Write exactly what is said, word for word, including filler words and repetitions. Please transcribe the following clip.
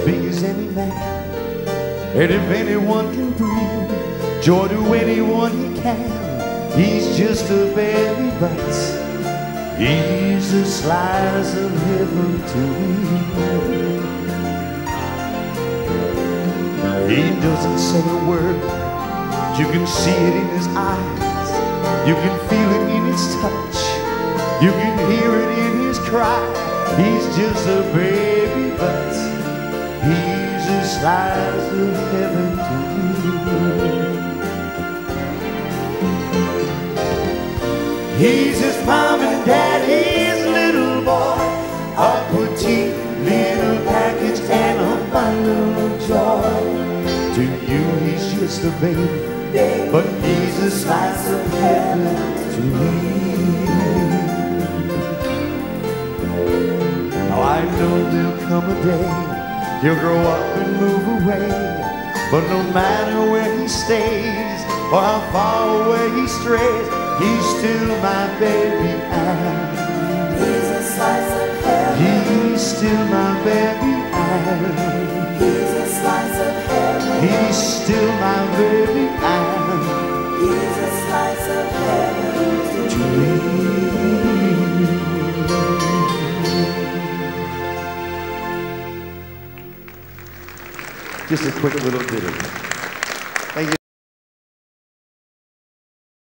big as any man. And if anyone can bring joy to anyone he can, he's just a baby, but he's the slice of heaven to me. He doesn't say a word, you can see it in his eyes, you can feel it in his touch, you can hear it in his cry. He's just a baby, but he's the slice of heaven to me. He's his mom and daddy's little boy, a petite little package and a bundle of joy. To you he's just a baby, but he's a slice of heaven to me. Now I know there'll come a day he'll grow up and move away, but no matter where he stays or how far away he strays, he's still my baby and he's a slice of heaven. He's still my baby and He's a slice of heaven. He's still my baby and He's a slice of heaven to me. Just a quick little ditty.